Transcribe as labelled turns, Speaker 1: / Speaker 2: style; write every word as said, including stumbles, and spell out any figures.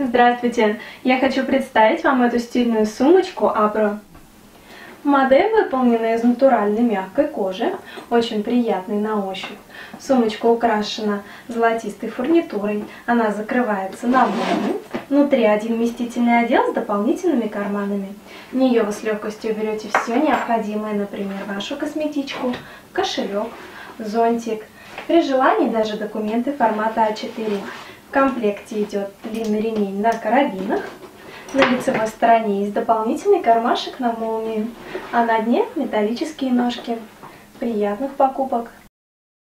Speaker 1: Здравствуйте! Я хочу представить вам эту стильную сумочку Абро. Модель выполнена из натуральной мягкой кожи, очень приятной на ощупь. Сумочка украшена золотистой фурнитурой, она закрывается на молнию. Внутри один вместительный отдел с дополнительными карманами. В нее вы с легкостью берете все необходимое, например, вашу косметичку, кошелек, зонтик. При желании даже документы формата а четыре. В комплекте идет длинный ремень на карабинах. На лицевой стороне есть дополнительный кармашек на молнию, а на дне металлические ножки. Приятных покупок!